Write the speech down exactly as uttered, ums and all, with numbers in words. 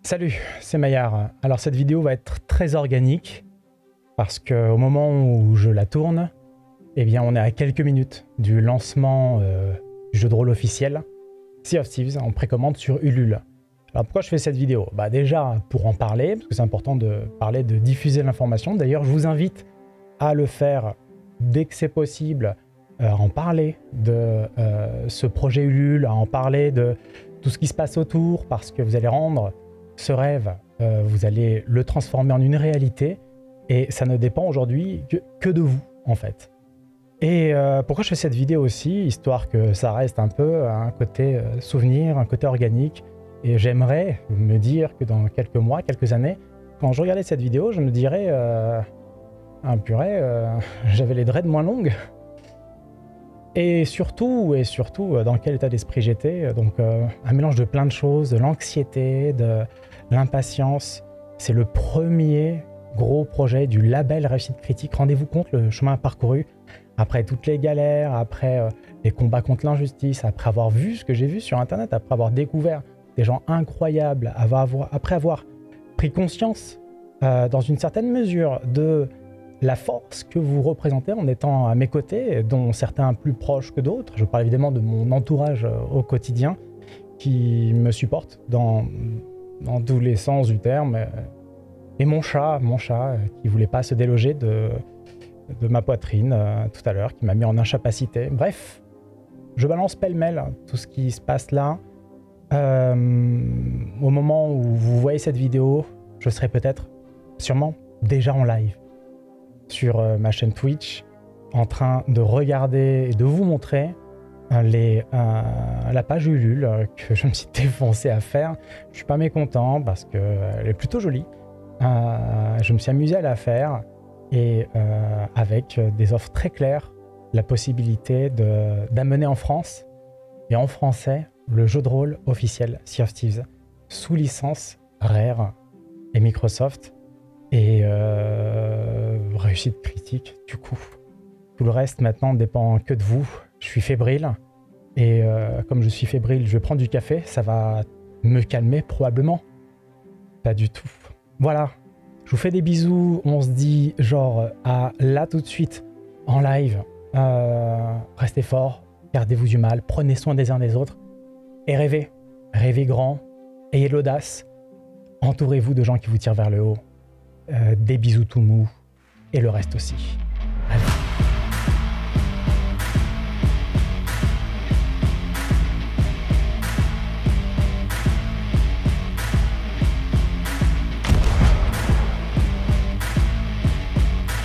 Salut, c'est Maillard. Alors cette vidéo va être très organique parce qu'au moment où je la tourne, eh bien on est à quelques minutes du lancement euh, du jeu de rôle officiel Sea of Thieves en précommande sur Ulule. Alors pourquoi je fais cette vidéo? Bah déjà pour en parler, parce que c'est important de parler, de diffuser l'information. D'ailleurs je vous invite à le faire dès que c'est possible, euh, à en parler de euh, ce projet Ulule, à en parler de tout ce qui se passe autour, parce que vous allez rendre ce rêve, euh, vous allez le transformer en une réalité, et ça ne dépend aujourd'hui que, que de vous, en fait. Et euh, pourquoi je fais cette vidéo aussi, histoire que ça reste un peu un côté euh, souvenir, un côté organique, et j'aimerais me dire que dans quelques mois, quelques années, quand je regardais cette vidéo, je me dirais euh, ah purée, euh, j'avais les dreads moins longues. Et surtout, et surtout, dans quel état d'esprit j'étais. Donc, euh, un mélange de plein de choses, de l'anxiété, de l'impatience. C'est le premier gros projet du label Réussite Critique. Rendez-vous compte le chemin parcouru. Après toutes les galères, après euh, les combats contre l'injustice, après avoir vu ce que j'ai vu sur Internet, après avoir découvert des gens incroyables, avoir, après avoir pris conscience, euh, dans une certaine mesure, de la force que vous représentez en étant à mes côtés, dont certains plus proches que d'autres. Je parle évidemment de mon entourage au quotidien qui me supporte dans, dans tous les sens du terme. Et mon chat, mon chat qui voulait pas se déloger de, de ma poitrine euh, tout à l'heure, qui m'a mis en incapacité. Bref, je balance pêle-mêle tout ce qui se passe là. Euh, au moment où vous voyez cette vidéo, je serai peut-être, sûrement, déjà en live sur euh, ma chaîne Twitch, en train de regarder et de vous montrer euh, les, euh, la page Ulule euh, que je me suis défoncé à faire. Je suis pas mécontent parce qu'elle euh, est plutôt jolie. Euh, je me suis amusé à la faire et euh, avec des offres très claires, la possibilité d'amener en France et en français le jeu de rôle officiel Sea of Thieves sous licence Rare et Microsoft. Et euh, réussite critique, du coup. Tout le reste maintenant ne dépend que de vous. Je suis fébrile. Et euh, comme je suis fébrile, je vais prendre du café. Ça va me calmer probablement. Pas du tout. Voilà. Je vous fais des bisous. On se dit genre à là tout de suite en live. Euh, restez forts. Gardez-vous du mal. Prenez soin des uns des autres. Et rêvez. Rêvez grand. Ayez l'audace. Entourez-vous de gens qui vous tirent vers le haut. Euh, des bisous tout mous, et le reste aussi.